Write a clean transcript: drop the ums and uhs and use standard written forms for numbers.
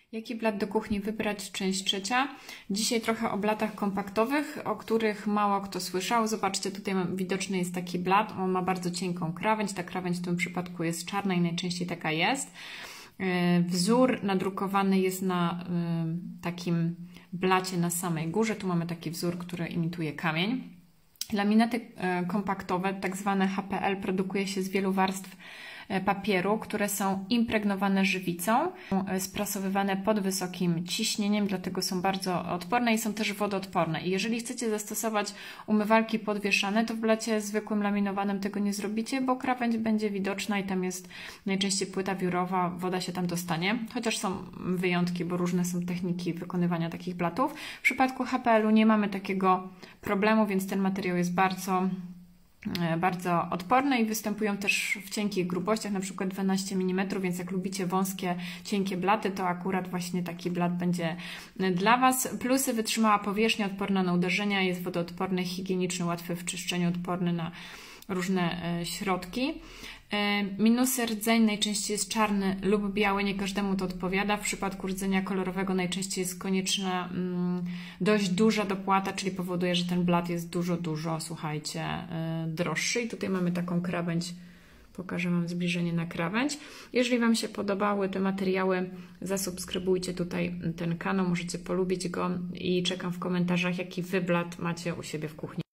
Jaki blat do kuchni wybrać? Część trzecia. Dzisiaj trochę o blatach kompaktowych, o których mało kto słyszał. Zobaczcie, tutaj widoczny jest taki blat. On ma bardzo cienką krawędź. Ta krawędź w tym przypadku jest czarna i najczęściej taka jest. Wzór nadrukowany jest na takim blacie na samej górze. Tu mamy taki wzór, który imituje kamień. Laminaty kompaktowe, tak zwane HPL, produkuje się z wielu warstw papieru, które są impregnowane żywicą, sprasowywane pod wysokim ciśnieniem, dlatego są bardzo odporne i są też wodoodporne. I jeżeli chcecie zastosować umywalki podwieszane, to w blacie zwykłym laminowanym tego nie zrobicie, bo krawędź będzie widoczna i tam jest najczęściej płyta wiórowa, woda się tam dostanie, chociaż są wyjątki, bo różne są techniki wykonywania takich blatów. W przypadku HPL-u nie mamy takiego problemu, więc ten materiał jest bardzo odporne i występują też w cienkich grubościach, na przykład 12 mm, więc jak lubicie wąskie, cienkie blaty, to akurat właśnie taki blat będzie dla Was. Plusy: wytrzymała powierzchnia, odporna na uderzenia, jest wodoodporny, higieniczny, łatwy w czyszczeniu, odporny na różne środki. Minusy: rdzeń najczęściej jest czarny lub biały, nie każdemu to odpowiada. W przypadku rdzenia kolorowego najczęściej jest konieczna dość duża dopłata, czyli powoduje, że ten blat jest dużo, słuchajcie, droższy. I tutaj mamy taką krawędź, pokażę Wam zbliżenie na krawędź. Jeżeli Wam się podobały te materiały, zasubskrybujcie tutaj ten kanał, możecie polubić go i czekam w komentarzach, jaki Wy blat macie u siebie w kuchni.